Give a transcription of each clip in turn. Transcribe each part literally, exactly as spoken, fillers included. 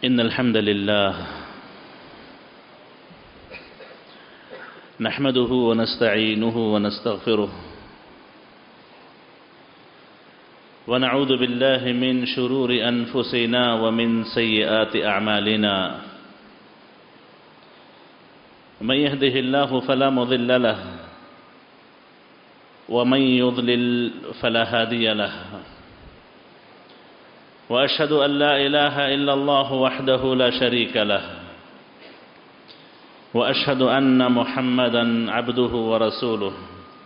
إن الحمد لله نحمده ونستعينه ونستغفره ونعوذ بالله من شرور أنفسنا ومن سيئات أعمالنا من يهده الله فلا مضل له ومن يضلل فلا هادي له وأشهد أن لا إله إلا الله وحده لا شريك له وأشهد أن محمدًا عبده ورسوله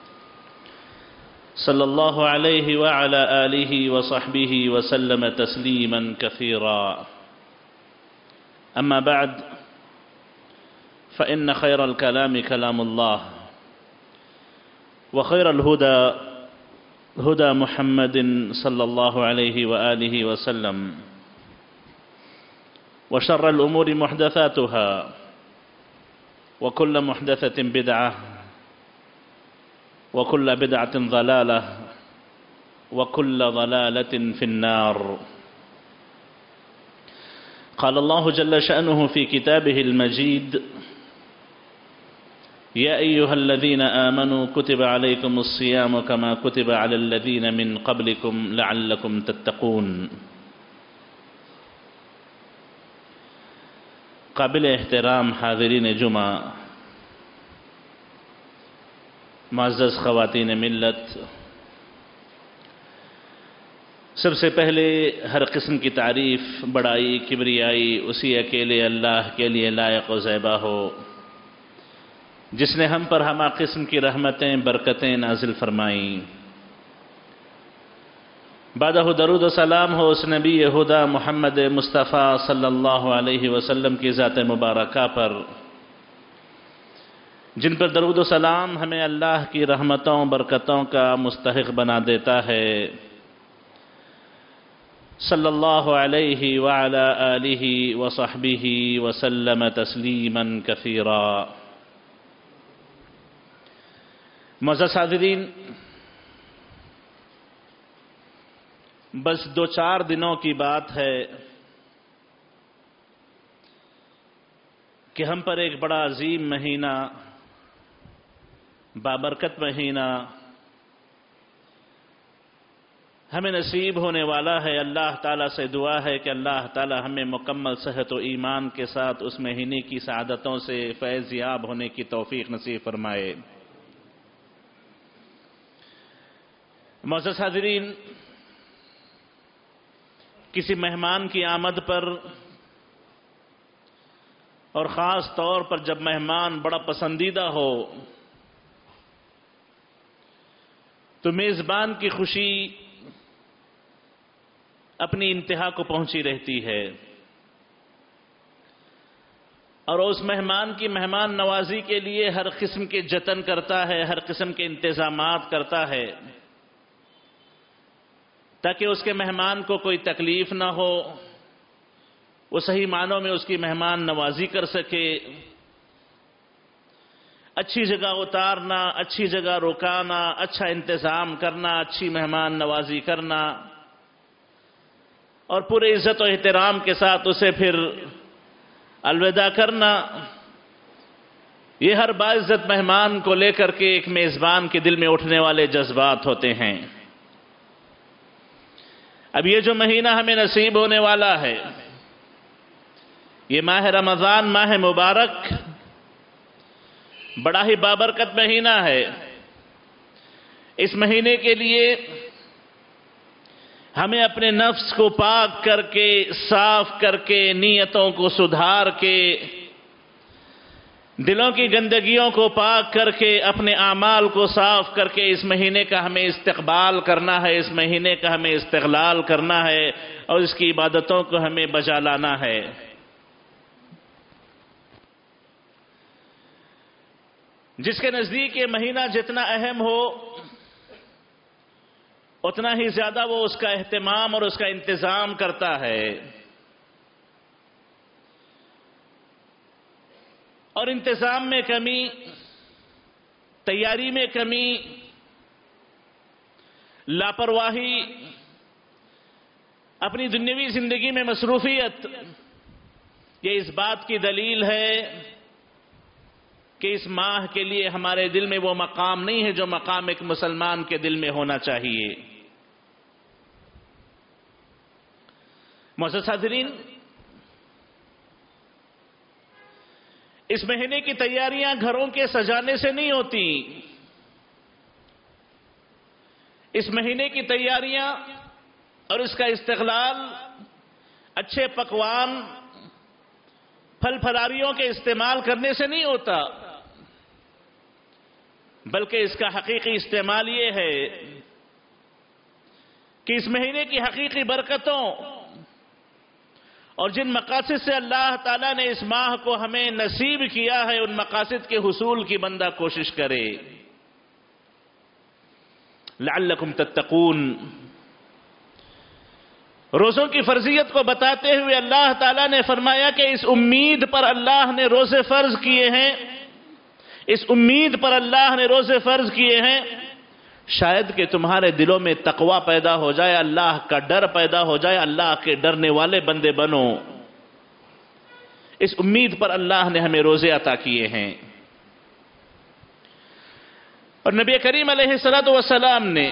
صلى الله عليه وعلى آله وصحبه وسلم تسليمًا كثيرا. أما بعد، فإن خير الكلام كلام الله وخير الهدى هدى محمد صلى الله عليه وآله وسلم وشر الأمور محدثاتها وكل محدثة بدعة وكل بدعة ضلالة وكل ضلالة في النار. قال الله جل شأنه في كتابه المجيد: يا أيها الذين آمنوا كتب عليكم الصيام كما كتب على الذين من قبلكم لعلكم تتقون. قابل احترام حاضرین جمعہ، معزز خواتین ملت، سب سے پہلے ہر قسم کی تعریف، بڑائی، کبریائی اسی اکیلے اللہ کے لیے لائق و زیبا ہو جس نے ہم پر ہمہ قسم کی رحمتیں، برکتیں نازل فرمائیں۔ بعدہ درود و سلام ہو اس نبی خدا محمد مصطفیٰ صلی اللہ علیہ وسلم کی ذات مبارکہ پر، جن پر درود و سلام ہمیں اللہ کی رحمتوں برکتوں کا مستحق بنا دیتا ہے۔ صلی اللہ علیہ وعلی آلہ وصحبہ وسلم تسلیما کثیرا۔ معزز حاضرین، بس دو چار دنوں کی بات ہے کہ ہم پر ایک بڑا عظیم مہینہ، بابرکت مہینہ ہمیں نصیب ہونے والا ہے۔ اللہ تعالیٰ سے دعا ہے کہ اللہ تعالیٰ ہمیں مکمل صحت و ایمان کے ساتھ اس مہینے کی سعادتوں سے فیض یاب ہونے کی توفیق نصیب فرمائے۔ معزز حاضرین، کسی مہمان کی آمد پر، اور خاص طور پر جب مہمان بڑا پسندیدہ ہو، تو میزبان کی خوشی اپنی انتہا کو پہنچی رہتی ہے، اور اس مہمان کی مہمان نوازی کے لیے ہر قسم کے جتن کرتا ہے، ہر قسم کے انتظامات کرتا ہے تاکہ اس کے مہمان کو کوئی تکلیف نہ ہو، وہ صحیح معنوں میں اس کی مہمان نوازی کر سکے۔ اچھی جگہ اتارنا، اچھی جگہ رکانا، اچھا انتظام کرنا، اچھی مہمان نوازی کرنا، اور پورے عزت و احترام کے ساتھ اسے پھر الوداع کرنا، یہ ہر باعزت مہمان کو لے کر کے ایک میزبان کے دل میں اٹھنے والے جذبات ہوتے ہیں۔ اب یہ جو مہینہ ہمیں نصیب ہونے والا ہے، یہ ماہ رمضان، ماہ مبارک، بڑا ہی بابرکت مہینہ ہے۔ اس مہینے کے لیے ہمیں اپنے نفس کو پاک کر کے، صاف کر کے، نیتوں کو سدھار کے، دلوں کی گندگیوں کو پاک کر کے، اپنے اعمال کو صاف کر کے اس مہینے کا ہمیں استقبال کرنا ہے، اس مہینے کا ہمیں استغلال کرنا ہے، اور اس کی عبادتوں کو ہمیں بجا لانا ہے۔ جس کے نزدیک یہ مہینہ جتنا اہم ہو، اتنا ہی زیادہ وہ اس کا اہتمام اور اس کا انتظام کرتا ہے، اور انتظام میں کمی، تیاری میں کمی، لاپرواہی، اپنی دنیاوی زندگی میں مصروفیت، یہ اس بات کی دلیل ہے کہ اس ماہ کے لیے ہمارے دل میں وہ مقام نہیں ہے جو مقام ایک مسلمان کے دل میں ہونا چاہیے۔ معزز حاضرین، اس مہینے کی تیاریاں گھروں کے سجانے سے نہیں ہوتی۔ اس مہینے کی تیاریاں اور اس کا استقلال اچھے پکوان، پھل پھلاریوں کے استعمال کرنے سے نہیں ہوتا، بلکہ اس کا حقیقی استعمال یہ ہے کہ اس مہینے کی حقیقی برکتوں اور جن مقاصد سے اللہ تعالیٰ نے اس ماہ کو ہمیں نصیب کیا ہے، ان مقاصد کے حصول کی بندہ کوشش کرے۔ لعلکم تتقون، روزوں کی فرضیت کو بتاتے ہوئے اللہ تعالیٰ نے فرمایا کہ اس امید پر اللہ نے روزے فرض کیے ہیں، اس امید پر اللہ نے روزے فرض کیے ہیں شاید کہ تمہارے دلوں میں تقوی پیدا ہو جائے، اللہ کا ڈر پیدا ہو جائے، اللہ کے ڈرنے والے بندے بنو۔ اس امید پر اللہ نے ہمیں روزے عطا کیے ہیں۔ اور نبی کریم علیہ الصلوۃ والسلام نے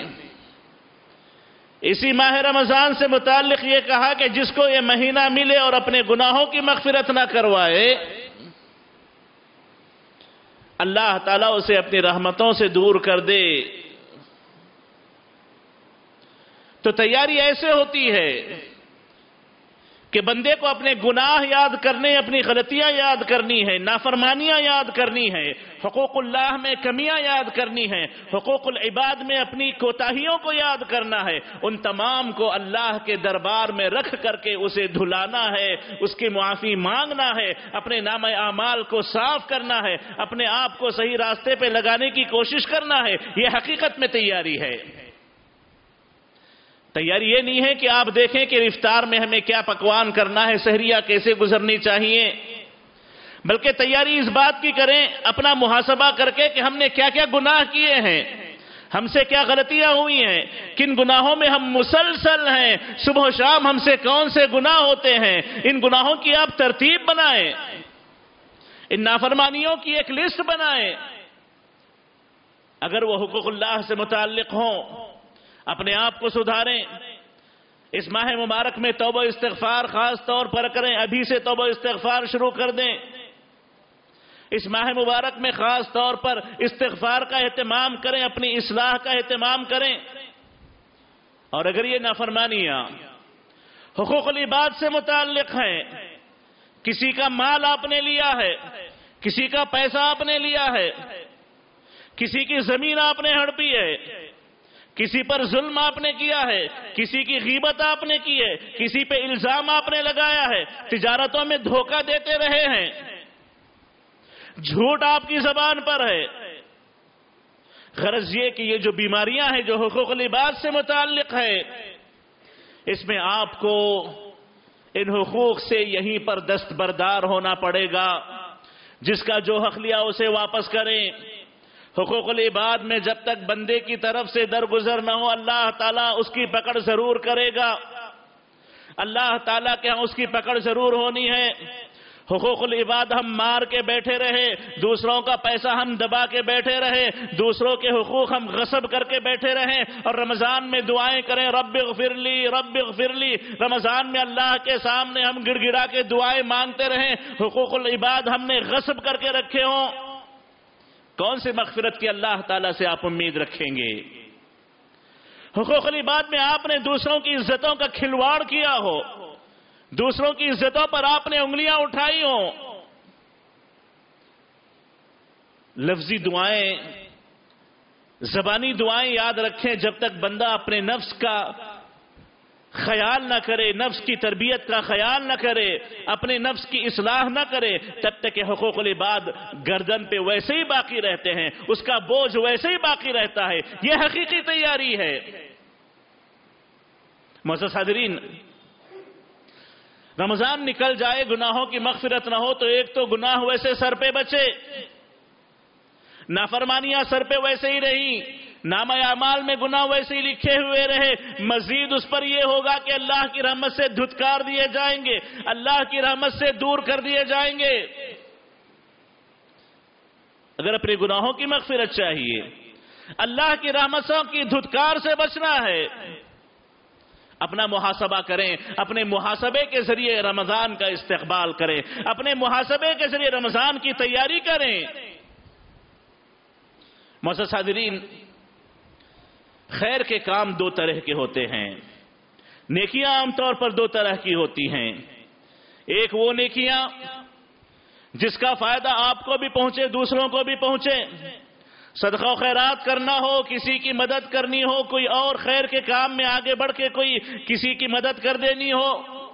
اسی ماہ رمضان سے متعلق یہ کہا کہ جس کو یہ مہینہ ملے اور اپنے گناہوں کی مغفرت نہ کروائے، اللہ تعالیٰ اسے اپنی رحمتوں سے دور کر دے۔ تو تیاری ایسے ہوتی ہے کہ بندے کو اپنے گناہ یاد کرنے، اپنی غلطیاں یاد کرنی ہے، نافرمانیاں یاد کرنی ہے، حقوق اللہ میں کمیاں یاد کرنی ہیں، حقوق العباد میں اپنی کوتاہیوں کو یاد کرنا ہے، ان تمام کو اللہ کے دربار میں رکھ کر کے اسے دھلانا ہے، اس کی معافی مانگنا ہے، اپنے نام اعمال کو صاف کرنا ہے، اپنے آپ کو صحیح راستے پہ لگانے کی کوشش کرنا ہے۔ یہ حقیقت میں تیاری ہے۔ تیاری یہ نہیں ہے کہ آپ دیکھیں کہ افطار میں ہمیں کیا پکوان کرنا ہے، سحریہ کیسے گزرنی چاہیے، بلکہ تیاری اس بات کی کریں اپنا محاسبہ کر کے کہ ہم نے کیا کیا گناہ کیے ہیں، ہم سے کیا غلطیاں ہوئی ہیں، کن گناہوں میں ہم مسلسل ہیں، صبح و شام ہم سے کون سے گناہ ہوتے ہیں، ان گناہوں کی آپ ترتیب بنائیں، ان نافرمانیوں کی ایک لسٹ بنائیں۔ اگر وہ حقوق اللہ سے متعلق ہوں، اپنے آپ کو سدھاریں۔ اس ماہ مبارک میں توبہ استغفار خاص طور پر کریں، ابھی سے توبہ استغفار شروع کر دیں۔ اس ماہ مبارک میں خاص طور پر استغفار کا اہتمام کریں، اپنی اصلاح کا اہتمام کریں۔ اور اگر یہ نافرمانیاں حقوق العباد سے متعلق ہیں، کسی کا مال آپ نے لیا ہے، کسی کا پیسہ آپ نے لیا ہے، کسی کی زمین آپ نے ہڑپی ہے، کسی پر ظلم آپ نے کیا ہے، کسی کی غیبت آپ نے کی ہے، کسی پہ الزام آپ نے لگایا ہے، تجارتوں میں دھوکہ دیتے رہے ہیں، جھوٹ آپ کی زبان پر ہے، غرض یہ کہ یہ جو بیماریاں ہیں جو حقوق العباد سے متعلق ہے، اس میں آپ کو ان حقوق سے یہیں پر دستبردار ہونا پڑے گا۔ جس کا جو حق لیا اسے واپس کریں۔ حقوق العباد میں جب تک بندے کی طرف سے درگزر نہ ہو، اللہ تعالیٰ اس کی پکڑ ضرور کرے گا، اللہ تعالیٰ کے ہاں اس کی پکڑ ضرور ہونی ہے۔ حقوق العباد ہم مار کے بیٹھے رہے، دوسروں کا پیسہ ہم دبا کے بیٹھے رہے، دوسروں کے حقوق ہم غصب کر کے بیٹھے رہے، اور رمضان میں دعائیں کریں رب اغفر لی رب اغفر لی، رمضان میں اللہ کے سامنے ہم گڑ گڑا کے دعائیں مانگتے رہیں، حقوق العباد ہم نے غصب کر کے رکھے ہوں، کون سی مغفرت کی اللہ تعالیٰ سے آپ امید رکھیں گے؟ حقوق العباد میں آپ نے دوسروں کی عزتوں کا کھلواڑ کیا ہو، دوسروں کی عزتوں پر آپ نے انگلیاں اٹھائی ہوں، لفظی دعائیں، زبانی دعائیں یاد رکھیں، جب تک بندہ اپنے نفس کا خیال نہ کرے، نفس کی تربیت کا خیال نہ کرے، اپنے نفس کی اصلاح نہ کرے، تب تک کہ حقوق العباد گردن پہ ویسے ہی باقی رہتے ہیں، اس کا بوجھ ویسے ہی باقی رہتا ہے۔ یہ حقیقی تیاری ہے۔ معزز حاضرین، رمضان نکل جائے، گناہوں کی مغفرت نہ ہو تو ایک تو گناہ ویسے سر پہ بچے، نافرمانیاں سر پہ ویسے ہی رہی، نامہ اعمال میں گناہ ویسے ہی لکھے ہوئے رہے، مزید اس پر یہ ہوگا کہ اللہ کی رحمت سے دھتکار دیے جائیں گے، اللہ کی رحمت سے دور کر دیے جائیں گے۔ اگر اپنے گناہوں کی مغفرت چاہیے، اللہ کی رحمتوں کی دھتکار سے بچنا ہے، اپنا محاسبہ کریں، اپنے محاسبے کے ذریعے رمضان کا استقبال کریں، اپنے محاسبے کے ذریعے رمضان کی تیاری کریں۔ معزز حاضرین، خیر کے کام دو طرح کے ہوتے ہیں۔ نیکیاں عام طور پر دو طرح کی ہوتی ہیں۔ ایک وہ نیکیاں جس کا فائدہ آپ کو بھی پہنچے، دوسروں کو بھی پہنچے، صدقہ و خیرات کرنا ہو، کسی کی مدد کرنی ہو، کوئی اور خیر کے کام میں آگے بڑھ کے کوئی کسی کی مدد کر دینی ہو۔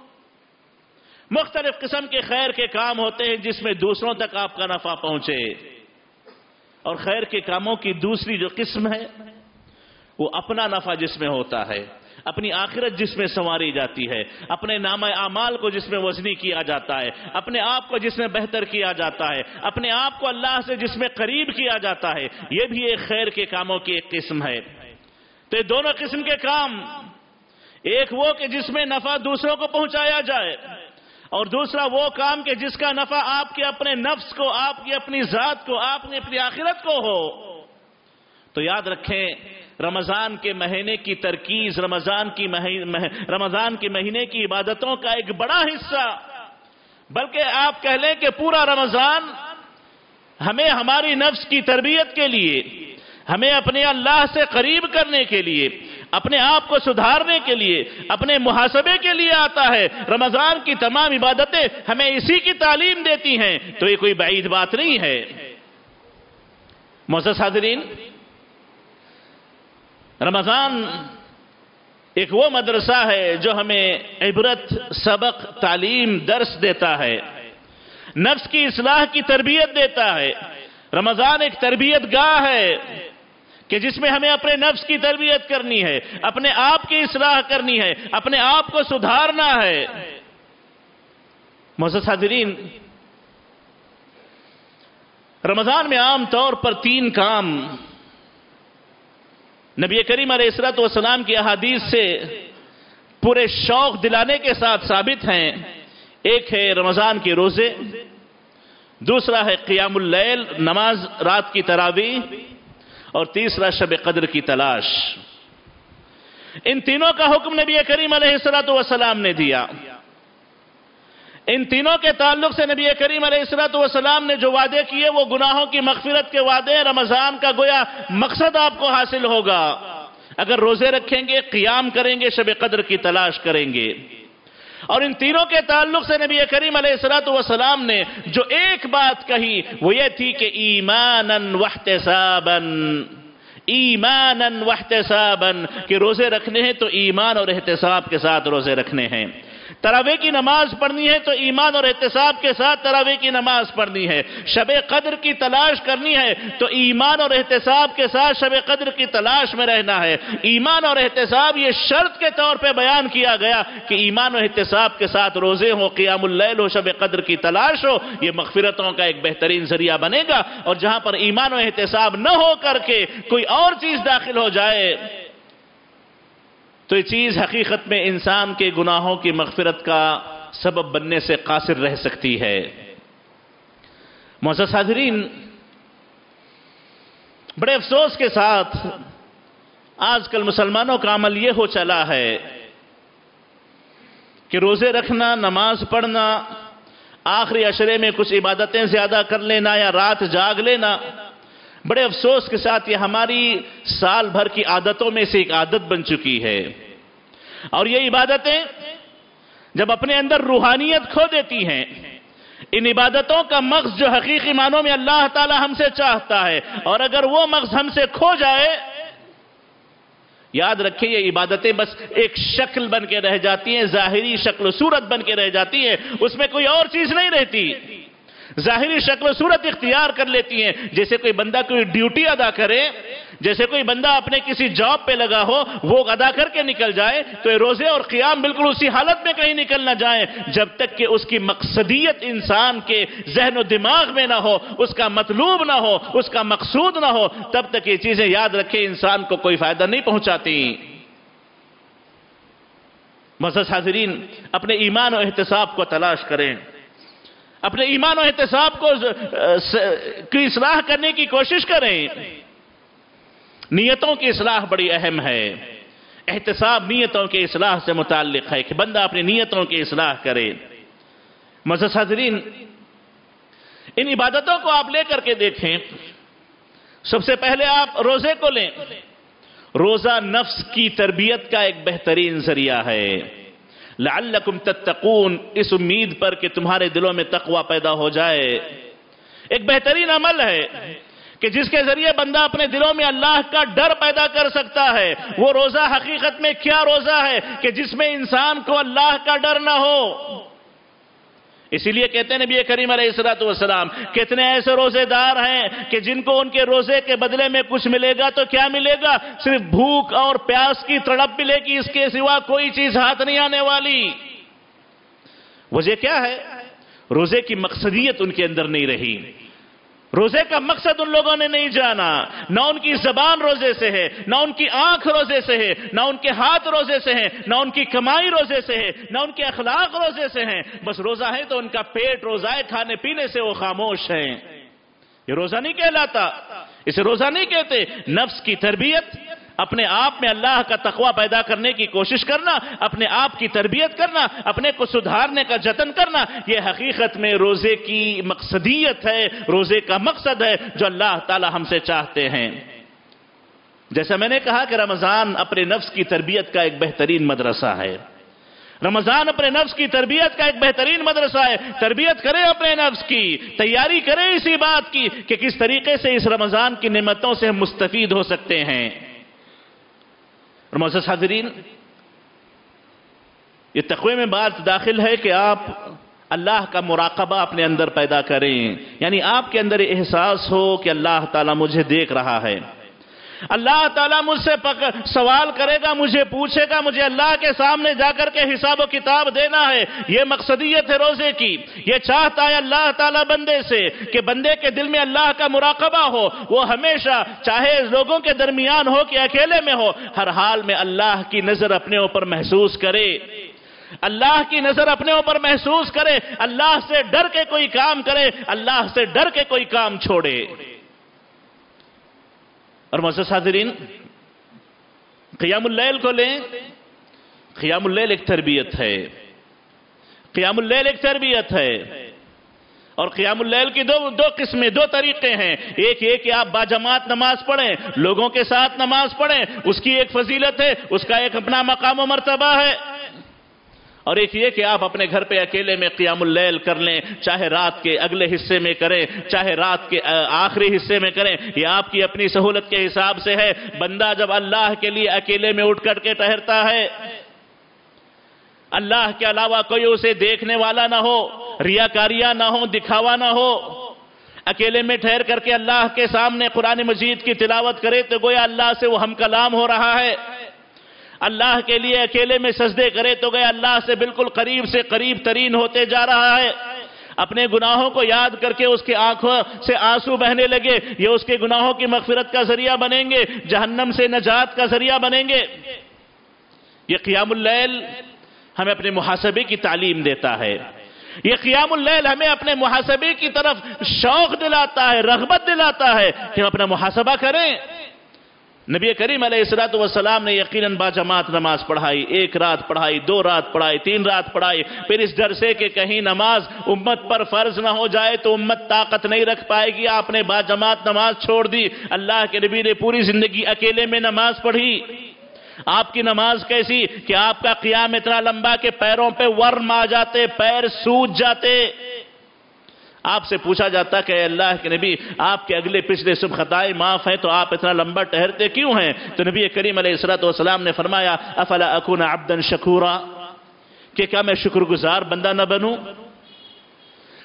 مختلف قسم کے خیر کے کام ہوتے ہیں جس میں دوسروں تک آپ کا نفع پہنچے۔ اور خیر کے کاموں کی دوسری جو قسم ہے وہ اپنا نفع جس میں ہوتا ہے، اپنی آخرت جس میں سنواری جاتی ہے، اپنے نامہ اعمال کو جس میں وزنی کیا جاتا ہے، اپنے آپ کو جس میں بہتر کیا جاتا ہے، اپنے آپ کو اللہ سے جس میں قریب کیا جاتا ہے، یہ بھی ایک خیر کے کاموں کی ایک قسم ہے۔ تو یہ دونوں قسم کے کام، ایک وہ کہ جس میں نفع دوسروں کو پہنچایا جائے، اور دوسرا وہ کام کہ جس کا نفع آپ کے اپنے نفس کو، آپ کی اپنی ذات کو، آپ نے اپنی آخرت کو ہو۔ تو یاد رکھیں، رمضان کے مہینے کی ترکیز، رمضان کی رمضان کے مہینے کی عبادتوں کا ایک بڑا حصہ، بلکہ آپ کہہ لیں کہ پورا رمضان ہمیں ہماری نفس کی تربیت کے لیے، ہمیں اپنے اللہ سے قریب کرنے کے لیے، اپنے آپ کو سدھارنے کے لیے، اپنے محاسبے کے لیے آتا ہے۔ رمضان کی تمام عبادتیں ہمیں اسی کی تعلیم دیتی ہیں، تو یہ کوئی بعید بات نہیں ہے۔ معزز حاضرین، رمضان ایک وہ مدرسہ ہے جو ہمیں عبرت، سبق، تعلیم، درس دیتا ہے، نفس کی اصلاح کی تربیت دیتا ہے۔ رمضان ایک تربیت گاہ ہے کہ جس میں ہمیں اپنے نفس کی تربیت کرنی ہے، اپنے آپ کی اصلاح کرنی ہے، اپنے آپ کو سدھارنا ہے۔ معزز حاضرین، رمضان میں عام طور پر تین کام نبی کریم علیہ الصلوۃ والسلام کی احادیث سے پورے شوق دلانے کے ساتھ ثابت ہیں۔ ایک ہے رمضان کے روزے، دوسرا ہے قیام اللیل، نماز رات کی تراویح، اور تیسرا شب قدر کی تلاش۔ ان تینوں کا حکم نبی کریم علیہ الصلوۃ والسلام نے دیا۔ ان تینوں کے تعلق سے نبی کریم علیہ الصلوۃ والسلام نے جو وعدے کیے وہ گناہوں کی مغفرت کے وعدے۔ رمضان کا گویا مقصد آپ کو حاصل ہوگا اگر روزے رکھیں گے، قیام کریں گے، شب قدر کی تلاش کریں گے۔ اور ان تینوں کے تعلق سے نبی کریم علیہ الصلوۃ والسلام نے جو ایک بات کہی وہ یہ تھی کہ ایماناً واحتساباً، ایماناً واحتساباً، کہ روزے رکھنے ہیں تو ایمان اور احتساب کے ساتھ روزے رکھنے ہیں۔ تراویح کی نماز پڑھنی ہے تو ایمان اور احتساب کے ساتھ تراویح کی نماز پڑھنی ہے۔ شب قدر کی تلاش کرنی ہے تو ایمان اور احتساب کے ساتھ شب قدر کی تلاش میں رہنا ہے۔ ایمان اور احتساب یہ شرط کے طور پہ بیان کیا گیا کہ ایمان اور احتساب کے ساتھ روزے ہو، قیام اللیل ہو، شب قدر کی تلاش ہو، یہ مغفرتوں کا ایک بہترین ذریعہ بنے گا۔ اور جہاں پر ایمان و احتساب نہ ہو کر کے کوئی اور چیز داخل ہو جائے تو یہ چیز حقیقت میں انسان کے گناہوں کی مغفرت کا سبب بننے سے قاصر رہ سکتی ہے۔ معزز حاضرین، بڑے افسوس کے ساتھ آج کل مسلمانوں کا عمل یہ ہو چلا ہے کہ روزے رکھنا، نماز پڑھنا، آخری عشرے میں کچھ عبادتیں زیادہ کر لینا یا رات جاگ لینا، بڑے افسوس کے ساتھ یہ ہماری سال بھر کی عادتوں میں سے ایک عادت بن چکی ہے۔ اور یہ عبادتیں جب اپنے اندر روحانیت کھو دیتی ہیں، ان عبادتوں کا مغز جو حقیقی معنوں میں اللہ تعالی ہم سے چاہتا ہے، اور اگر وہ مغز ہم سے کھو جائے، یاد رکھیں یہ عبادتیں بس ایک شکل بن کے رہ جاتی ہیں، ظاہری شکل و صورت بن کے رہ جاتی ہیں، اس میں کوئی اور چیز نہیں رہتی۔ ظاہری شکل و صورت اختیار کر لیتی ہیں، جیسے کوئی بندہ کوئی ڈیوٹی ادا کرے جیسے کوئی بندہ اپنے کسی جاب پہ لگا ہو، وہ ادا کر کے نکل جائے تو یہ روزے اور قیام بالکل اسی حالت میں کہیں نکل نہ جائیں جب تک کہ اس کی مقصدیت انسان کے ذہن و دماغ میں نہ ہو، اس کا مطلوب نہ ہو، اس کا مقصود نہ ہو، تب تک یہ چیزیں یاد رکھے انسان کو کوئی فائدہ نہیں پہنچاتی۔ معزز حاضرین، اپنے ایمان و احتساب کو تلاش کریں، اپنے ایمان و احتساب کو کی اصلاح کرنے کی کوشش کریں۔ نیتوں کی اصلاح بڑی اہم ہے۔ احتساب نیتوں کی اصلاح سے متعلق ہے کہ بندہ اپنی نیتوں کی اصلاح کرے۔ معزز حاضرین، ان عبادتوں کو آپ لے کر کے دیکھیں۔ سب سے پہلے آپ روزے کو لیں۔ روزہ نفس کی تربیت کا ایک بہترین ذریعہ ہے۔ لعلکم تتقون، اس امید پر کہ تمہارے دلوں میں تقوی پیدا ہو جائے۔ ایک بہترین عمل ہے کہ جس کے ذریعے بندہ اپنے دلوں میں اللہ کا ڈر پیدا کر سکتا ہے۔ وہ روزہ حقیقت میں کیا روزہ ہے کہ جس میں انسان کو اللہ کا ڈر نہ ہو۔ اسی لیے کہتے ہیں نبی کریم علیہ الصلوۃ والسلام، کتنے ایسے روزے دار ہیں کہ جن کو ان کے روزے کے بدلے میں کچھ ملے گا تو کیا ملے گا؟ صرف بھوک اور پیاس کی تڑپ ملے گی، اس کے سوا کوئی چیز ہاتھ نہیں آنے والی۔ وجہ کیا ہے؟ روزے کی مقصدیت ان کے اندر نہیں رہی۔ روزے کا مقصد ان لوگوں نے نہیں جانا۔ نہ ان کی زبان روزے سے ہے، نہ ان کی آنکھ روزے سے ہے، نہ ان کے ہاتھ روزے سے ہیں، نہ ان کی کمائی روزے سے ہے، نہ ان کے اخلاق روزے سے ہیں۔ بس روزہ ہے تو ان کا پیٹ روزہ ہے، کھانے پینے سے وہ خاموش ہیں۔ یہ روزہ نہیں کہلاتا، اسے روزہ نہیں کہتے۔ نفس کی تربیت، اپنے آپ میں اللہ کا تقوی پیدا کرنے کی کوشش کرنا، اپنے آپ کی تربیت کرنا، اپنے کو سدھارنے کا جتن کرنا، یہ حقیقت میں روزے کی مقصدیت ہے، روزے کا مقصد ہے جو اللہ تعالی ہم سے چاہتے ہیں۔ جیسا میں نے کہا کہ رمضان اپنے نفس کی تربیت کا ایک بہترین مدرسہ ہے۔ رمضان اپنے نفس کی تربیت کا ایک بہترین مدرسہ ہے۔ تربیت کریں اپنے نفس کی، تیاری کریں اسی بات کی کہ کس طریقے سے اس رمضان کی نعمتوں سے ہم مستفید ہو سکتے ہیں۔ اور معزز حاضرین، یہ تقوی میں بات داخل ہے کہ آپ اللہ کا مراقبہ اپنے اندر پیدا کریں، یعنی آپ کے اندر احساس ہو کہ اللہ تعالیٰ مجھے دیکھ رہا ہے، اللہ تعالیٰ مجھ سے سوال کرے گا، مجھے پوچھے گا، مجھے اللہ کے سامنے جا کر کے حساب و کتاب دینا ہے۔ یہ مقصدیت ہے روزے کی۔ یہ چاہتا ہے اللہ تعالیٰ بندے سے کہ بندے کے دل میں اللہ کا مراقبہ ہو، وہ ہمیشہ چاہے لوگوں کے درمیان ہو کہ اکیلے میں ہو، ہر حال میں اللہ کی نظر اپنے اوپر محسوس کرے، اللہ کی نظر اپنے اوپر محسوس کرے، اللہ سے ڈر کے کوئی کام کرے، اللہ سے ڈر کے کوئی کام چھوڑے۔ اور معزز حاضرین، قیام اللیل کو لیں۔ قیام اللیل ایک تربیت ہے، قیام اللیل ایک تربیت ہے۔ اور قیام اللیل کی دو دو قسمیں، دو طریقے ہیں۔ ایک یہ کہ آپ باجماعت نماز پڑھیں، لوگوں کے ساتھ نماز پڑھیں، اس کی ایک فضیلت ہے، اس کا ایک اپنا مقام و مرتبہ ہے۔ اور ایک یہ کہ آپ اپنے گھر پہ اکیلے میں قیام اللیل کر لیں، چاہے رات کے اگلے حصے میں کریں، چاہے رات کے آخری حصے میں کریں، یہ آپ کی اپنی سہولت کے حساب سے ہے۔ بندہ جب اللہ کے لیے اکیلے میں اٹھ کر کے ٹہرتا ہے، اللہ کے علاوہ کوئی اسے دیکھنے والا نہ ہو، ریاکاریاں نہ ہو، دکھاوا نہ ہو، اکیلے میں ٹھہر کر کے اللہ کے سامنے قرآن مجید کی تلاوت کرے تو گویا اللہ سے وہ ہم کلام ہو رہا ہے۔ اللہ کے لیے اکیلے میں سجدے کرے تو گئے اللہ سے بالکل قریب سے قریب ترین ہوتے جا رہا ہے۔ اپنے گناہوں کو یاد کر کے اس کی آنکھوں سے آنسو بہنے لگے، یہ اس کے گناہوں کی مغفرت کا ذریعہ بنیں گے، جہنم سے نجات کا ذریعہ بنیں گے۔ یہ قیام اللیل ہمیں اپنے محاسبے کی تعلیم دیتا ہے۔ یہ قیام اللیل ہمیں اپنے محاسبے کی طرف شوق دلاتا ہے، رغبت دلاتا ہے کہ ہم اپنا محاسبہ کریں۔ نبی کریم علیہ الصلوۃ والسلام نے یقیناً باجماعت نماز پڑھائی، ایک رات پڑھائی، دو رات پڑھائی، تین رات پڑھائی، پھر اس ڈر سے کہ کہیں نماز امت پر فرض نہ ہو جائے تو امت طاقت نہیں رکھ پائے گی، آپ نے باجماعت نماز چھوڑ دی۔ اللہ کے نبی نے پوری زندگی اکیلے میں نماز پڑھی۔ آپ کی نماز کیسی کہ آپ کا قیام اتنا لمبا کہ پیروں پہ ورم آ جاتے، پیر سوج جاتے۔ آپ سے پوچھا جاتا کہ اے اللہ کے نبی، آپ کے اگلے پچھلے سب خطائیں معاف ہیں تو آپ اتنا لمبا ٹہرتے کیوں ہیں؟ تو نبی کریم علیہ الصلوۃ والسلام نے فرمایا افلا اکون عبدا شکورا، کہ کیا میں شکر گزار بندہ نہ بنوں؟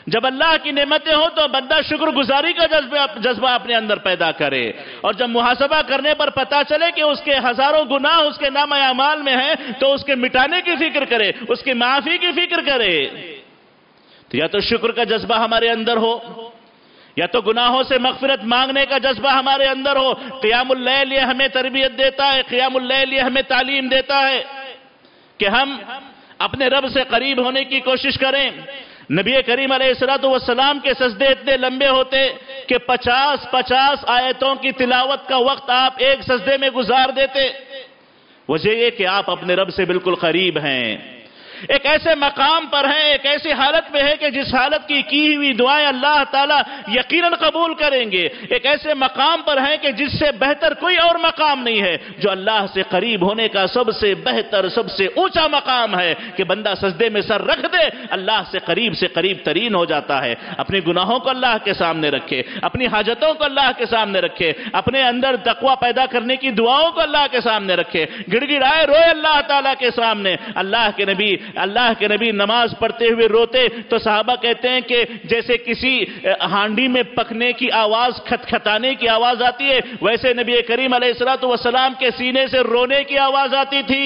جب اللہ کی نعمتیں ہوں تو بندہ شکر گزاری کا جذبہ جذبہ اپنے اندر پیدا کرے، اور جب محاسبہ کرنے پر پتا چلے کہ اس کے ہزاروں گناہ اس کے نامہ اعمال میں ہیں تو اس کے مٹانے کی فکر کرے، اس کی معافی کی فکر کرے۔ تو یا تو شکر کا جذبہ ہمارے اندر ہو، یا تو گناہوں سے مغفرت مانگنے کا جذبہ ہمارے اندر ہو۔ قیام اللیل یہ ہمیں تربیت دیتا ہے، قیام اللیل یہ ہمیں تعلیم دیتا ہے کہ ہم اپنے رب سے قریب ہونے کی کوشش کریں۔ نبی کریم علیہ السلام کے سجدے اتنے لمبے ہوتے کہ پچاس پچاس آیتوں کی تلاوت کا وقت آپ ایک سجدے میں گزار دیتے۔ وجہ یہ کہ آپ اپنے رب سے بالکل قریب ہیں، ایک ایسے مقام پر ہیں، ایک ایسی حالت میں ہے کہ جس حالت کی کی ہوئی دعائیں اللہ تعالیٰ یقیناً قبول کریں گے، ایک ایسے مقام پر ہیں کہ جس سے بہتر کوئی اور مقام نہیں ہے، جو اللہ سے قریب ہونے کا سب سے بہتر سب سے اونچا مقام ہے کہ بندہ سجدے میں سر رکھ دے، اللہ سے قریب سے قریب ترین ہو جاتا ہے۔ اپنے گناہوں کو اللہ کے سامنے رکھے، اپنی حاجتوں کو اللہ کے سامنے رکھے، اپنے اندر تقوی پیدا کرنے کی دعاؤں کو اللہ کے سامنے رکھے، گڑ گڑائے روئے اللہ تعالیٰ کے سامنے۔ اللہ کے نبی اللہ کے نبی نماز پڑھتے ہوئے روتے تو صحابہ کہتے ہیں کہ جیسے کسی ہانڈی میں پکنے کی آواز، کھٹ کھٹانے کی آواز آتی ہے، ویسے نبی کریم علیہ السلام کے سینے سے رونے کی آواز آتی تھی۔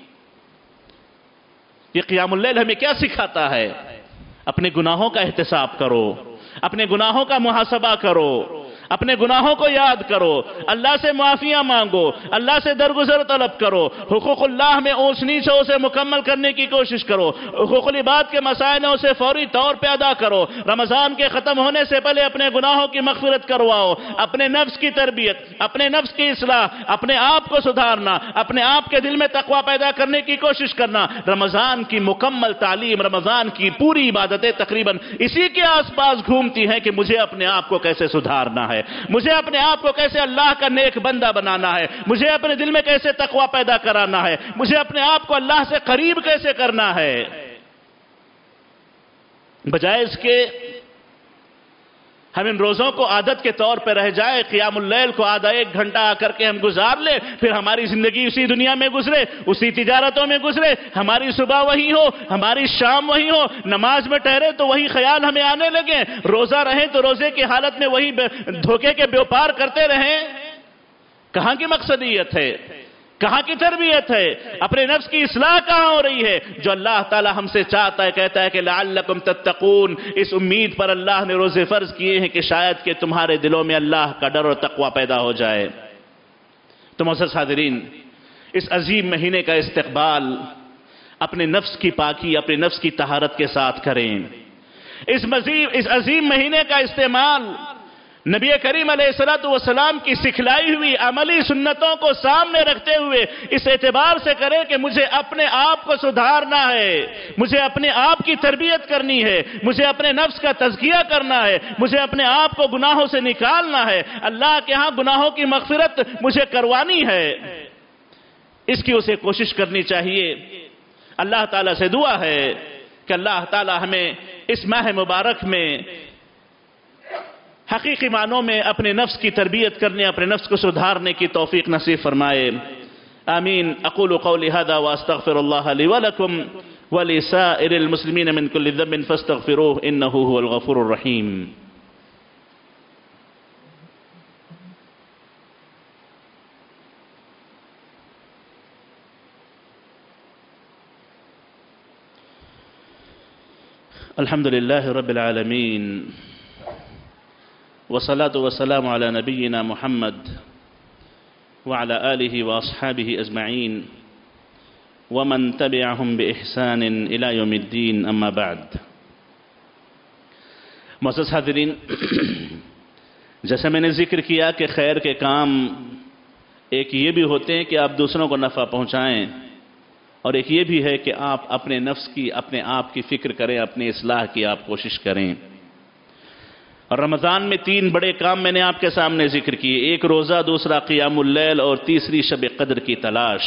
یہ قیام اللیل ہمیں کیا سکھاتا ہے؟ اپنے گناہوں کا احتساب کرو، اپنے گناہوں کا محاسبہ کرو، اپنے گناہوں کو یاد کرو، اللہ سے معافیاں مانگو، اللہ سے درگزر طلب کرو، حقوق اللہ میں اونچ نیچ ہو اسے مکمل کرنے کی کوشش کرو، حقوق العباد کے مسائل ہیں اسے فوری طور پہ ادا کرو، رمضان کے ختم ہونے سے پہلے اپنے گناہوں کی مغفرت کرواؤ، اپنے نفس کی تربیت، اپنے نفس کی اصلاح، اپنے آپ کو سدھارنا، اپنے آپ کے دل میں تقوی پیدا کرنے کی کوشش کرنا۔ رمضان کی مکمل تعلیم، رمضان کی پوری عبادتیں تقریباً اسی کے آس پاس گھومتی ہیں کہ مجھے اپنے آپ کو کیسے سدھارنا ہے، مجھے اپنے آپ کو کیسے اللہ کا نیک بندہ بنانا ہے، مجھے اپنے دل میں کیسے تقوی پیدا کرانا ہے، مجھے اپنے آپ کو اللہ سے قریب کیسے کرنا ہے۔ بجائے اس کے ہم ان روزوں کو عادت کے طور پہ رہ جائے، قیام اللیل کو آدھا ایک گھنٹہ آ کر کے ہم گزار لیں، پھر ہماری زندگی اسی دنیا میں گزرے، اسی تجارتوں میں گزرے، ہماری صبح وہی ہو، ہماری شام وہی ہو، نماز میں ٹھہرے تو وہی خیال ہمیں آنے لگے، روزہ رہیں تو روزے کی حالت میں وہی دھوکے کے بیوپار کرتے رہیں۔ کہاں کی مقصدیت ہے؟ کہاں کی تربیت ہے؟ اپنے نفس کی اصلاح کہاں ہو رہی ہے؟ جو اللہ تعالی ہم سے چاہتا ہے، کہتا ہے کہ لعلکم تتقون، اس امید پر اللہ نے روزے فرض کیے ہیں کہ شاید کہ تمہارے دلوں میں اللہ کا ڈر اور تقوی پیدا ہو جائے۔ تو معزز حاضرین، اس عظیم مہینے کا استقبال اپنے نفس کی پاکی، اپنے نفس کی طہارت کے ساتھ کریں۔ اس مزید اس عظیم مہینے کا استعمال نبی کریم علیہ السلام کی سکھلائی ہوئی عملی سنتوں کو سامنے رکھتے ہوئے اس اعتبار سے کریں کہ مجھے اپنے آپ کو سدھارنا ہے، مجھے اپنے آپ کی تربیت کرنی ہے، مجھے اپنے نفس کا تزکیہ کرنا ہے، مجھے اپنے آپ کو گناہوں سے نکالنا ہے، اللہ کے ہاں گناہوں کی مغفرت مجھے کروانی ہے۔ اس کی اسے کوشش کرنی چاہیے۔ اللہ تعالیٰ سے دعا ہے کہ اللہ تعالیٰ ہمیں اس ماہ مبارک میں حقیقی معنوں میں اپنے نفس کی تربیت کرنے، اپنے نفس کو سدھارنے کی توفیق نصیب فرمائے۔ آمین۔ اقول قولی هذا واستغفر الله لي ولكم ولسائر المسلمين من كل ذنب فاستغفروه انه هو الغفور الرحيم۔ الحمد لله رب العالمين، والصلاة والسلام على نبينا محمد وعلى آله وأصحابه أجمعين ومن تبعهم بإحسان إلى يوم الدين، أما بعد۔ معزز حاضرین، جیسے میں نے ذکر کیا کہ خیر کے کام ایک یہ بھی ہوتے ہیں کہ آپ دوسروں کو نفع پہنچائیں، اور ایک یہ بھی ہے کہ آپ اپنے نفس کی، اپنے آپ کی فکر کریں، اپنی اصلاح کی آپ کوشش کریں۔ اور رمضان میں تین بڑے کام میں نے آپ کے سامنے ذکر کیے، ایک روزہ، دوسرا قیام اللیل، اور تیسری شب قدر کی تلاش۔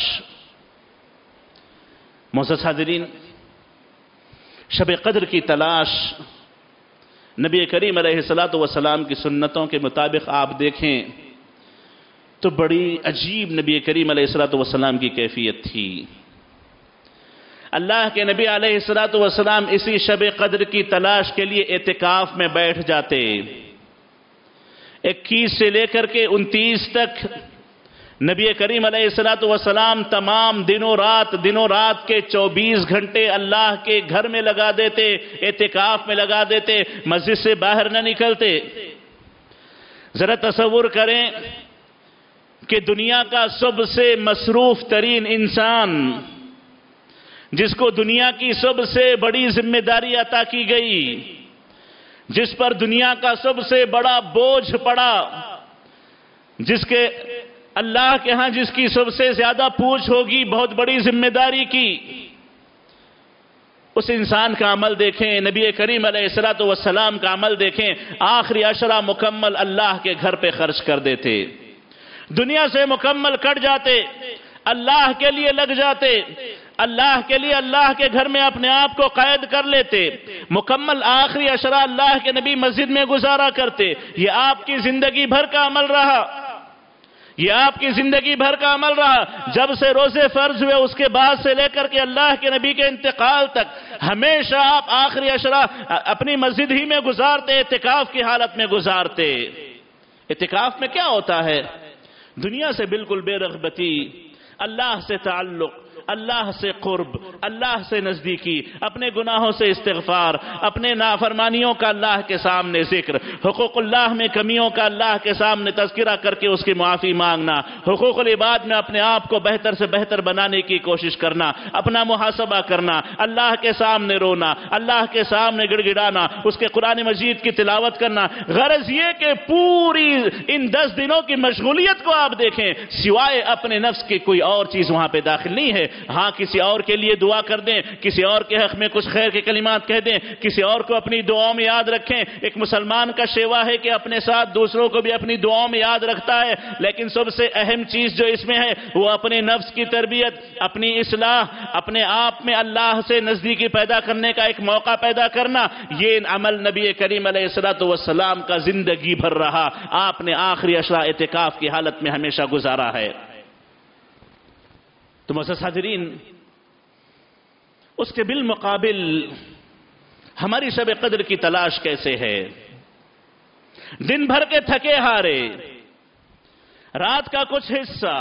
معزز حاضرین، شب قدر کی تلاش نبی کریم علیہ السلام کی سنتوں کے مطابق آپ دیکھیں تو بڑی عجیب نبی کریم علیہ السلام کی کیفیت تھی۔ اللہ کے نبی علیہ الصلوۃ والسلام اسی شب قدر کی تلاش کے لیے اعتکاف میں بیٹھ جاتے۔ اکیس سے لے کر کے انتیس تک نبی کریم علیہ الصلوۃ والسلام تمام دنوں رات دنوں رات کے چوبیس گھنٹے اللہ کے گھر میں لگا دیتے، اعتکاف میں لگا دیتے، مسجد سے باہر نہ نکلتے۔ ذرا تصور کریں کہ دنیا کا سب سے مصروف ترین انسان، جس کو دنیا کی سب سے بڑی ذمہ داری عطا کی گئی، جس پر دنیا کا سب سے بڑا بوجھ پڑا، جس کے اللہ کے ہاں جس کی سب سے زیادہ پوچھ ہوگی بہت بڑی ذمہ داری کی، اس انسان کا عمل دیکھیں، نبی کریم علیہ الصلوۃ والسلام کا عمل دیکھیں۔ آخری عشرہ مکمل اللہ کے گھر پہ خرچ کر دیتے، دنیا سے مکمل کٹ جاتے، اللہ کے لیے لگ جاتے، اللہ کے لیے اللہ کے گھر میں اپنے آپ کو قید کر لیتے، مکمل آخری عشرہ اللہ کے نبی مسجد میں گزارا کرتے۔ یہ آپ کی زندگی بھر کا عمل رہا، یہ آپ کی زندگی بھر کا عمل رہا۔ جب سے روزے فرض ہوئے اس کے بعد سے لے کر کے اللہ کے نبی کے انتقال تک ہمیشہ آپ آخری عشرہ اپنی مسجد ہی میں گزارتے، اعتکاف کی حالت میں گزارتے۔ اعتکاف میں کیا ہوتا ہے؟ دنیا سے بالکل بے رغبتی، اللہ سے تعلق، اللہ سے قرب، اللہ سے نزدیکی، اپنے گناہوں سے استغفار، اپنے نافرمانیوں کا اللہ کے سامنے ذکر، حقوق اللہ میں کمیوں کا اللہ کے سامنے تذکرہ کر کے اس کی معافی مانگنا، حقوق العباد میں اپنے آپ کو بہتر سے بہتر بنانے کی کوشش کرنا، اپنا محاسبہ کرنا، اللہ کے سامنے رونا، اللہ کے سامنے گڑ گڑانا، اس کے قرآن مجید کی تلاوت کرنا۔ غرض یہ کہ پوری ان دس دنوں کی مشغولیت کو آپ دیکھیں، سوائے اپنے نفس کی کوئی اور چیز وہاں پہ داخل نہیں ہے۔ ہاں کسی اور کے لیے دعا کر دیں، کسی اور کے حق میں کچھ خیر کے کلمات کہہ دیں، کسی اور کو اپنی دعاؤں میں یاد رکھیں۔ ایک مسلمان کا شیوا ہے کہ اپنے ساتھ دوسروں کو بھی اپنی دعاؤں میں یاد رکھتا ہے، لیکن سب سے اہم چیز جو اس میں ہے وہ اپنے نفس کی تربیت، اپنی اصلاح، اپنے آپ میں اللہ سے نزدیکی پیدا کرنے کا ایک موقع پیدا کرنا۔ یہ عمل نبی کریم علیہ الصلوۃ والسلام کا زندگی بھر رہا۔ آپ نے آخری عشرہ اعتکاف کی حالت میں ہمیشہ گزارا ہے۔ تو معزز حاضرین، اس کے بالمقابل ہماری شب قدر کی تلاش کیسے ہے؟ دن بھر کے تھکے ہارے، رات کا کچھ حصہ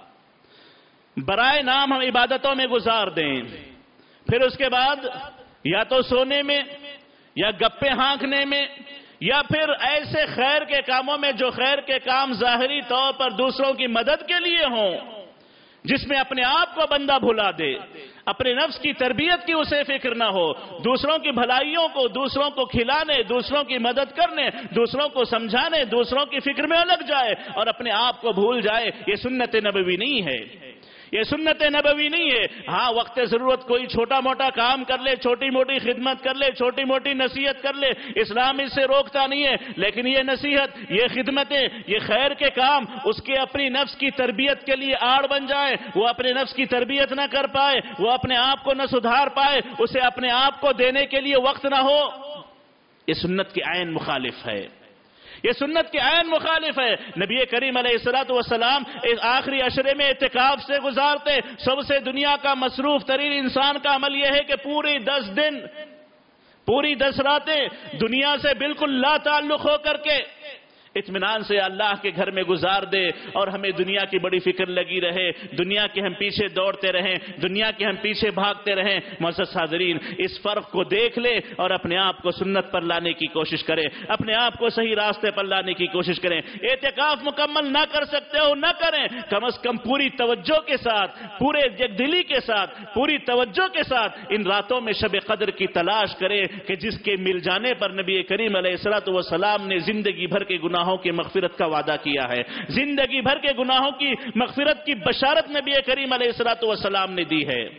برائے نام ہم عبادتوں میں گزار دیں، پھر اس کے بعد یا تو سونے میں یا گپے ہانکنے میں یا پھر ایسے خیر کے کاموں میں جو خیر کے کام ظاہری طور پر دوسروں کی مدد کے لیے ہوں، جس میں اپنے آپ کو بندہ بھلا دے، اپنے نفس کی تربیت کی اسے فکر نہ ہو، دوسروں کی بھلائیوں کو، دوسروں کو کھلانے، دوسروں کی مدد کرنے، دوسروں کو سمجھانے، دوسروں کی فکر میں الگ جائے اور اپنے آپ کو بھول جائے، یہ سنت نبوی نہیں ہے، یہ سنت نبوی نہیں ہے۔ ہاں وقت ضرورت کوئی چھوٹا موٹا کام کر لے، چھوٹی موٹی خدمت کر لے، چھوٹی موٹی نصیحت کر لے، اسلام اس سے روکتا نہیں ہے، لیکن یہ نصیحت، یہ خدمتیں، یہ خیر کے کام اس کے اپنی نفس کی تربیت کے لیے آڑ بن جائے، وہ اپنے نفس کی تربیت نہ کر پائے، وہ اپنے آپ کو نہ سدھار پائے، اسے اپنے آپ کو دینے کے لیے وقت نہ ہو، یہ سنت کی عین مخالف ہے، یہ سنت کے عین مخالف ہے۔ نبی کریم علیہ الصلوۃ والسلام اس آخری عشرے میں اعتکاف سے گزارتے۔ سب سے دنیا کا مصروف ترین انسان کا عمل یہ ہے کہ پوری دس دن پوری دس راتیں دنیا سے بالکل لا تعلق ہو کر کے اطمینان سے اللہ کے گھر میں گزار دے، اور ہمیں دنیا کی بڑی فکر لگی رہے، دنیا کے ہم پیچھے دوڑتے رہیں، دنیا کے ہم پیچھے بھاگتے رہیں۔ معزز حاضرین، اس فرق کو دیکھ لے اور اپنے آپ کو سنت پر لانے کی کوشش کریں، اپنے آپ کو صحیح راستے پر لانے کی کوشش کریں۔ اعتکاف مکمل نہ کر سکتے ہو نہ کریں، کم از کم پوری توجہ کے ساتھ، پورے یک دلی کے ساتھ، پوری توجہ کے ساتھ ان راتوں میں شب قدر کی تلاش کریں کہ جس کے مل جانے پر نبی کریم علیہ الصلوۃ والسلام نے زندگی بھر کے گناہ گناہوں کی مغفرت کا وعدہ کیا ہے، زندگی بھر کے گناہوں کی مغفرت کی بشارت نبی کریم علیہ الصلوۃ والسلام نے دی ہے۔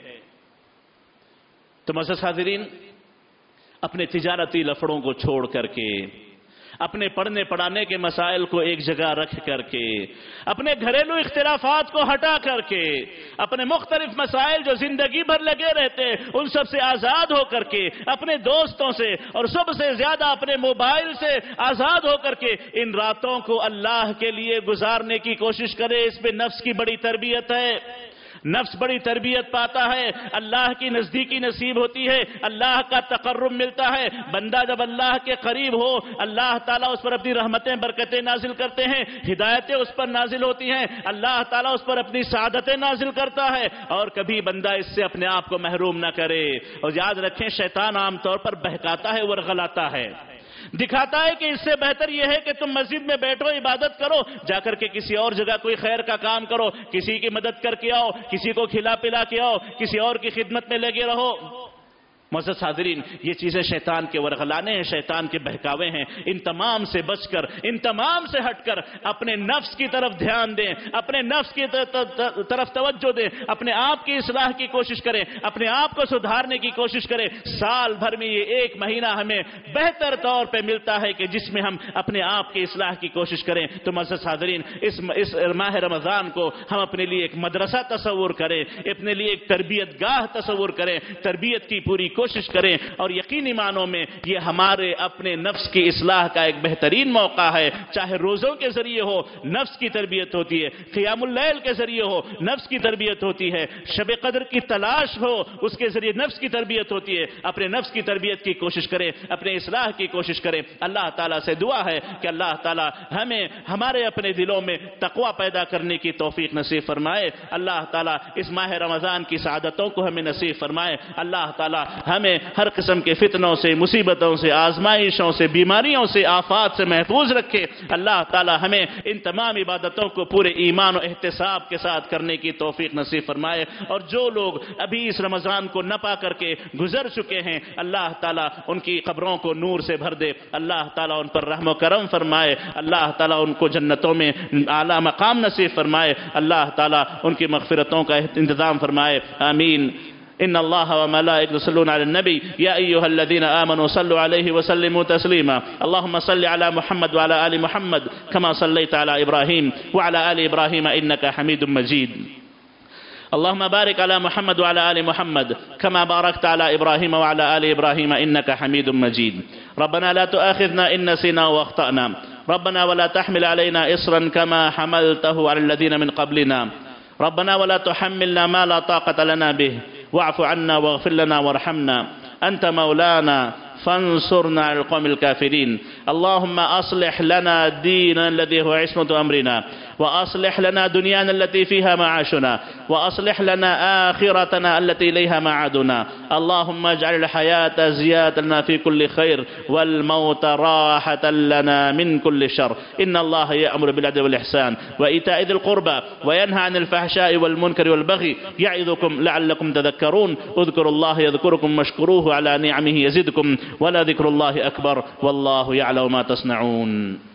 تو معزز حاضرین، اپنے تجارتی لفڑوں کو چھوڑ کر کے، اپنے پڑھنے پڑھانے کے مسائل کو ایک جگہ رکھ کر کے، اپنے گھریلو اختلافات کو ہٹا کر کے، اپنے مختلف مسائل جو زندگی بھر لگے رہتے ان سب سے آزاد ہو کر کے، اپنے دوستوں سے اور سب سے زیادہ اپنے موبائل سے آزاد ہو کر کے ان راتوں کو اللہ کے لیے گزارنے کی کوشش کرے۔ اس میں نفس کی بڑی تربیت ہے۔ نفس بڑی تربیت پاتا ہے، اللہ کی نزدیکی نصیب ہوتی ہے، اللہ کا تقرب ملتا ہے۔ بندہ جب اللہ کے قریب ہو، اللہ تعالیٰ اس پر اپنی رحمتیں برکتیں نازل کرتے ہیں، ہدایتیں اس پر نازل ہوتی ہیں، اللہ تعالیٰ اس پر اپنی سعادتیں نازل کرتا ہے، اور کبھی بندہ اس سے اپنے آپ کو محروم نہ کرے۔ اور یاد رکھیں، شیطان عام طور پر بہکاتا ہے، ورغلاتا ہے، دکھاتا ہے کہ اس سے بہتر یہ ہے کہ تم مسجد میں بیٹھو، عبادت کرو، جا کر کے کسی اور جگہ کوئی خیر کا کام کرو، کسی کی مدد کر کے آؤ، کسی کو کھلا پلا کے آؤ، کسی اور کی خدمت میں لگے رہو۔ معزز حاضرین، یہ چیزیں شیطان کے ورغلانے ہیں، شیطان کے بہکاوے ہیں۔ ان تمام سے بچ کر، ان تمام سے ہٹ کر اپنے نفس کی طرف دھیان دیں، اپنے نفس کی طرف توجہ دیں، اپنے آپ کی اصلاح کی کوشش کریں، اپنے آپ کو سدھارنے کی کوشش کریں۔ سال بھر میں یہ ایک مہینہ ہمیں بہتر طور پہ ملتا ہے کہ جس میں ہم اپنے آپ کی اصلاح کی کوشش کریں۔ تو معزز حاضرین، اس اس ماہ رمضان کو ہم اپنے لیے ایک مدرسہ تصور کریں، اپنے لیے ایک تربیت گاہ تصور کریں، تربیت کی پوری کوشش کریں، اور یقینی معنوں میں یہ ہمارے اپنے نفس کی اصلاح کا ایک بہترین موقع ہے۔ چاہے روزوں کے ذریعے ہو، نفس کی تربیت ہوتی ہے، قیام اللیل کے ذریعے ہو، نفس کی تربیت ہوتی ہے، شب قدر کی تلاش ہو، اس کے ذریعے نفس کی تربیت ہوتی ہے۔ اپنے نفس کی تربیت کی کوشش کریں، اپنے اصلاح کی کوشش کریں۔ اللہ تعالیٰ سے دعا ہے کہ اللہ تعالیٰ ہمیں ہمارے اپنے دلوں میں تقوی پیدا کرنے کی توفیق نصیب فرمائے۔ اللہ تعالیٰ اس ماہ رمضان کی سعادتوں کو ہمیں نصیب فرمائے۔ اللہ تعالیٰ ہمیں ہر قسم کے فتنوں سے، مصیبتوں سے، آزمائشوں سے، بیماریوں سے، آفات سے محفوظ رکھے۔ اللہ تعالی ہمیں ان تمام عبادتوں کو پورے ایمان و احتساب کے ساتھ کرنے کی توفیق نصیب فرمائے، اور جو لوگ ابھی اس رمضان کو نہ پا کر کے گزر چکے ہیں، اللہ تعالیٰ ان کی قبروں کو نور سے بھر دے، اللہ تعالیٰ ان پر رحم و کرم فرمائے، اللہ تعالیٰ ان کو جنتوں میں اعلیٰ مقام نصیب فرمائے، اللہ تعالیٰ ان کی مغفرتوں کا انتظام فرمائے، آمین۔ ان اللہ وملائکته يصلون على النبي يا ايها الذين امنوا صلوا عليه وسلموا تسليما اللهم صل على محمد وعلى ال محمد كما صليت على ابراهيم وعلى ال ابراهيم انك حميد مجيد اللهم بارك على محمد وعلى ال محمد كما باركت على ابراهيم وعلى ال ابراهيم انك حميد مجيد ربنا لا تؤاخذنا ان نسينا واخطانا ربنا ولا تحمل علينا اصرا كما حملته على الذين من قبلنا ربنا ولا تحملنا ما لا طاقة لنا به واعف عنا واغفر لنا وارحمنا أنت مولانا فانصرنا على القوم الكافرين اللهم أصلح لنا ديننا الذي هو عصمة أمرنا وأصلح لنا دنيانا التي فيها معاشنا وأصلح لنا آخرتنا التي إليها معادنا اللهم اجعل الحياة زيادة لنا في كل خير والموت راحة لنا من كل شر إن الله يأمر بالعدل والإحسان وإيتاء ذي القربى وينهى عن الفحشاء والمنكر والبغي يعظكم لعلكم تذكرون اذكروا الله يذكركم واشكروه على نعمه يزدكم ولذكر الله أكبر والله يعلم ما تصنعون